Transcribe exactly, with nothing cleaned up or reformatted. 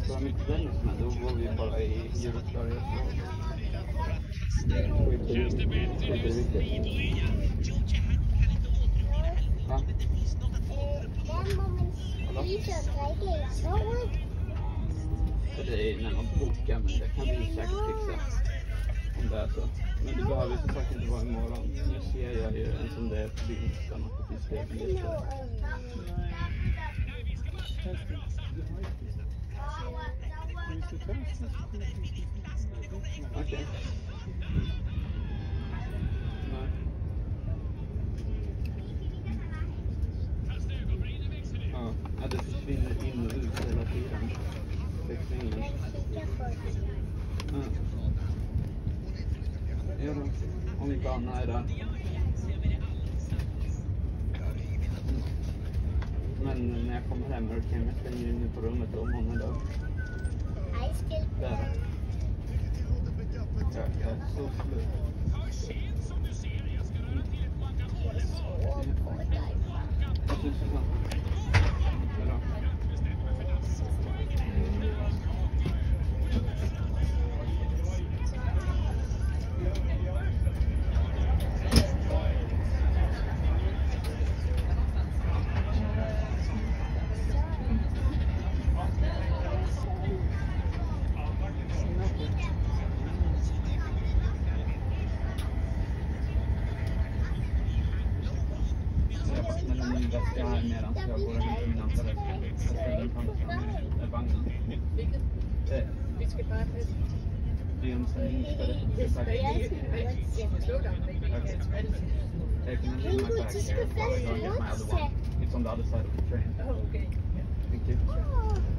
För mitt vänner med, då var vi bara i Djurgårdsberget. Skit i viktigt. Va? För det är när man bokar, men det kan vi säkert fixa. Om det är så. Men det behöver som sagt inte vara imorgon. Nu ser jag ju en som det är på bilden och det finns det bilder. Okej. Nej. Ja, det försvinner in och ut hela tiden. Växlingen. Ja. Ja då, om inte Anna är där. Men när jag kommer hem och kan jag springa in på rummet om hon är där. Där. Jag är så slut. Jag syns det sen. Hejdå. Jag är medan jag går och hämtar min andra väska. Jag ställer den på andra sidan vagnen. Det är en sån inspelad. Jag kan leave my bag here while I go and get my other one. It's on the other side of the train. Oh, okay. Thank you.